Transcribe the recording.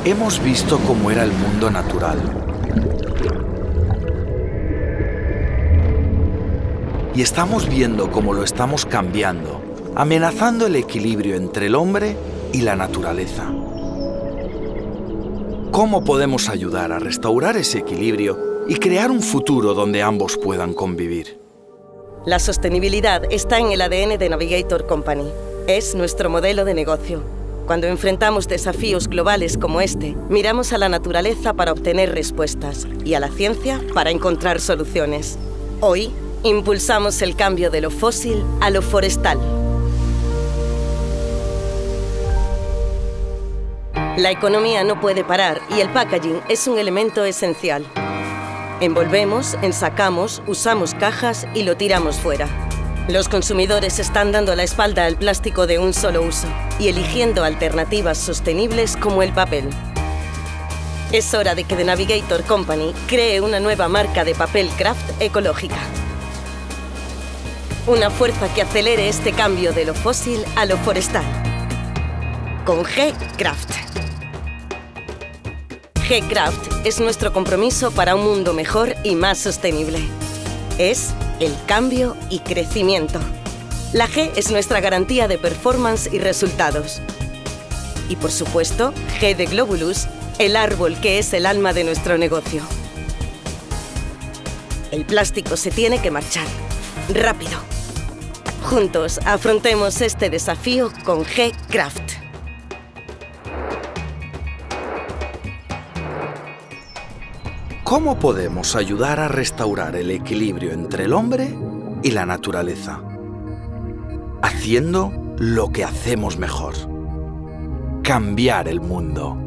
Hemos visto cómo era el mundo natural. Y estamos viendo cómo lo estamos cambiando, amenazando el equilibrio entre el hombre y la naturaleza. ¿Cómo podemos ayudar a restaurar ese equilibrio y crear un futuro donde ambos puedan convivir? La sostenibilidad está en el ADN de Navigator Company. Es nuestro modelo de negocio. Cuando enfrentamos desafíos globales como este, miramos a la naturaleza para obtener respuestas y a la ciencia para encontrar soluciones. Hoy, impulsamos el cambio de lo fósil a lo forestal. La economía no puede parar y el packaging es un elemento esencial. Envolvemos, ensacamos, usamos cajas y lo tiramos fuera. Los consumidores están dando la espalda al plástico de un solo uso y eligiendo alternativas sostenibles como el papel. Es hora de que The Navigator Company cree una nueva marca de papel craft ecológica. Una fuerza que acelere este cambio de lo fósil a lo forestal. Con G-Craft. G-Craft es nuestro compromiso para un mundo mejor y más sostenible. Es el cambio y crecimiento. La G es nuestra garantía de performance y resultados. Y por supuesto, G de Globulus, el árbol que es el alma de nuestro negocio. El plástico se tiene que marchar. Rápido. Juntos afrontemos este desafío con G-Craft. ¿Cómo podemos ayudar a restaurar el equilibrio entre el hombre y la naturaleza? Haciendo lo que hacemos mejor: cambiar el mundo.